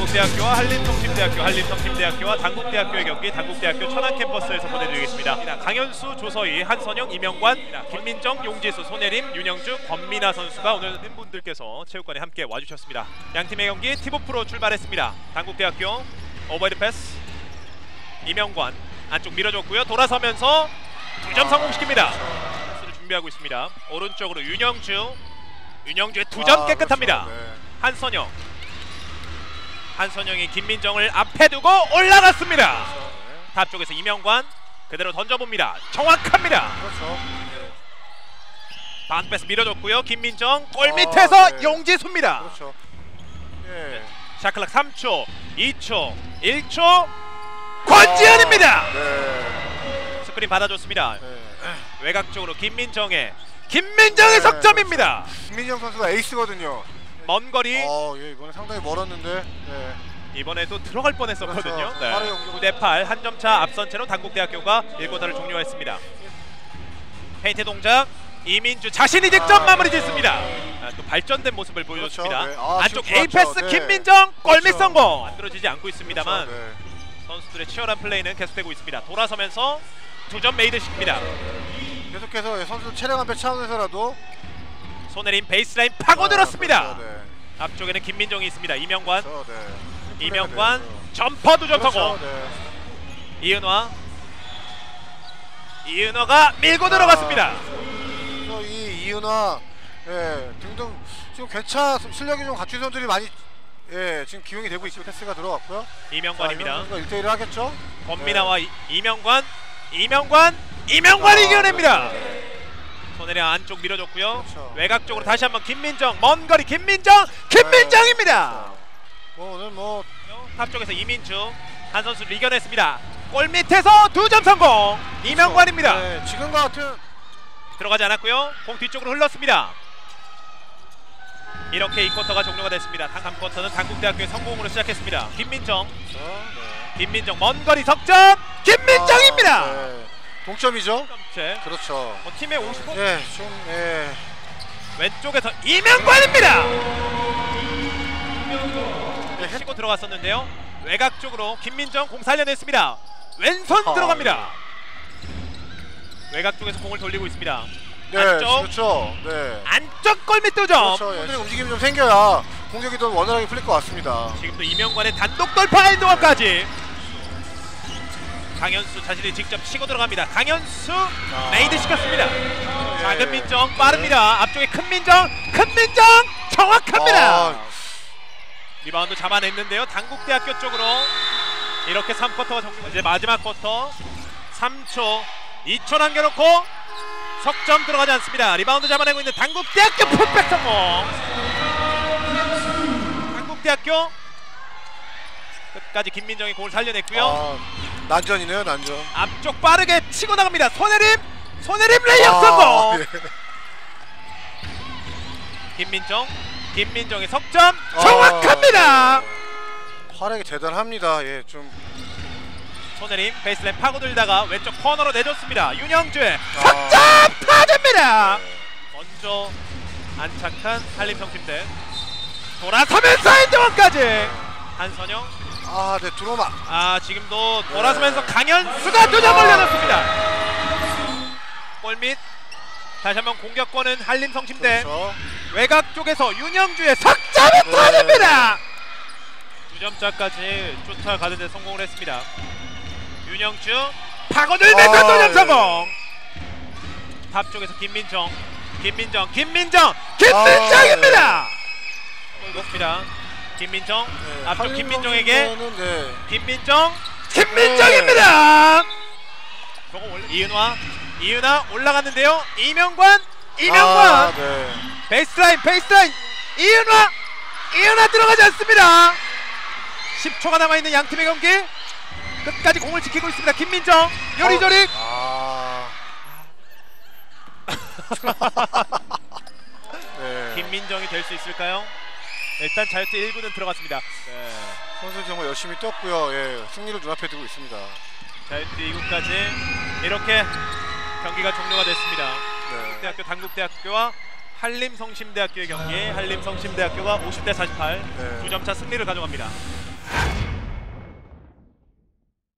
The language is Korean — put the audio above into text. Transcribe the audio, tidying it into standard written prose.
단국대학교와 한림성심대학교, 한림성심대학교와 단국대학교의 경기 단국대학교 천안캠퍼스에서 보내드리겠습니다. 강현수, 조서희, 한선영, 이명관, 김민정, 용지수, 손예림, 윤영주, 권민아 선수가 오늘 팬분들께서 체육관에 함께 와주셨습니다. 양팀의 경기 티보프로 출발했습니다. 단국대학교 오버헤드 패스, 이명관 안쪽 밀어줬고요. 돌아서면서 2점 성공시킵니다. 패스를 준비하고 있습니다. 오른쪽으로 윤영주의 2점 깨끗합니다. 그렇죠. 네. 한선영, 한선영이 김민정을 앞에 두고 올라갔습니다. 그렇죠. 네. 탑 쪽에서 이명관 그대로 던져봅니다. 정확합니다. 그렇죠. 반패스 밀어줬고요. 김민정 골 밑에서 네. 용지수입니다. 그렇죠. 예. 샤클락 3초, 2초, 1초 권지현입니다. 네. 스크린 받아줬습니다. 네. 외곽 쪽으로 김민정의 네. 석점입니다. 김민정 선수가 에이스거든요. 먼 거리 예, 이번에 상당히 멀었는데. 네. 이번에도 들어갈 뻔했었거든요. 그렇죠. 네. 빠르게 옮겨서. 9대8 한 점 차 앞선 채로 단국대학교가 1쿼터를 종료했습니다. 페인트 동작 이민주 자신이 직접 마무리 짓습니다. 또 발전된 모습을 보여줬습니다. 그렇죠. 네. 안쪽 지금 A 패스 좋았죠. 김민정 골밑 그렇죠. 성공. 만들어지지 않고 있습니다만 그렇죠. 네. 선수들의 치열한 플레이는 계속되고 있습니다. 돌아서면서 2점 메이드 시킵니다. 계속해서 선수 체력 안배 차원에서라도 손예림 베이스라인 파고들었습니다. 그렇죠. 네. 앞쪽에는 김민정이 있습니다. 이명관, 그렇죠. 네. 이명관 그렇죠. 점퍼 2점 그렇죠. 성공. 네. 이은화가 밀고 들어갔습니다. 그래서 이 이은화 등등 지금 실력이 좀 갖춘 선수들이 많이 지금 기용이 되고 있고 패스가 들어갔고요. 이명관입니다. 1대1을 하겠죠. 권민아와 이명관 이겨냅니다. 손혜령 안쪽 밀어줬고요. 그렇죠. 외곽 쪽으로 다시 한번 김민정 먼 거리 김민정입니다. 오늘 탑 쪽에서 이민주 한 선수를 이겨냈습니다. 골 밑에서 2점 성공. 이명관입니다. 네, 지금과 같은 들어가지 않았고요. 공 뒤쪽으로 흘렀습니다. 이렇게 2쿼터가 종료가 됐습니다. 3쿼터는 단국대학교의 성공으로 시작했습니다. 김민정 먼 거리 석점 김민정입니다. 네. 동점이죠. 점째. 그렇죠. 팀의 50호 왼쪽에서 이명관입니다. 치고 들어갔었는데요. 외곽 쪽으로 김민정 공 살려냈습니다. 왼손 들어갑니다. 외곽 쪽에서 공을 돌리고 있습니다. 네, 안쪽, 그렇죠. 네. 안쪽 골밑 2점. 그렇죠. 움직임이 좀 생겨야 공격이 더 원활하게 풀릴 것 같습니다. 지금도 이명관의 단독 돌파 엔드원까지. 강현수 자신이 직접 치고 들어갑니다. 강현수 메이드 시켰습니다. 작은 민정 빠릅니다. 앞쪽에 큰 민정 정확합니다. 리바운드 잡아냈는데요. 단국대학교 쪽으로 이렇게 3쿼터가 종료. 이제 마지막 쿼터 3초 2초 남겨놓고 석점 들어가지 않습니다. 리바운드 잡아내고 있는 단국대학교 풋백 성공. 단국대학교 끝까지 김민정이 공을 살려냈고요. 난전이네요, 난전. 앞쪽 빠르게 치고 나갑니다. 손예림 레이업 성공. 예. 김민정의 석점 정확합니다. 활약이 대단합니다. 좀 손예림 베이스라인 파고들다가 왼쪽 코너로 내줬습니다. 윤영주의 석점 파집니다. 먼저 안착한 한림성팀대 돌아서면서 엔드원까지 한선영. 네, 들어오마. 지금도 돌아서면서 강현수가 2점 올려놓습니다. 골밑 다시 한번 공격권은 한림성심대. 그렇죠. 외곽 쪽에서 윤영주의 석점이 터집니다. 2점차까지 쫓아가는 데 성공을 했습니다. 윤영주 파고들면서 2점 성공. 탑 쪽에서 김민정입니다. 그렇습니다. 김민정 앞쪽 김민정에게 김민정입니다. 이은화 올라갔는데요. 이명관 베이스라인 이은화 들어가지 않습니다. 10초가 남아있는 양팀의 경기 끝까지 공을 지키고 있습니다. 김민정 요리조리 김민정이 될 수 있을까요? 일단 자유투 1구는 들어갔습니다. 선수 정말 열심히 뛰었고요. 승리를 눈앞에 두고 있습니다. 자유투 2구까지 이렇게 경기가 종료가 됐습니다. 대학교 단국대학교와 한림성심대학교의 경기. 한림성심대학교가 50대 48 2점차 승리를 가져갑니다.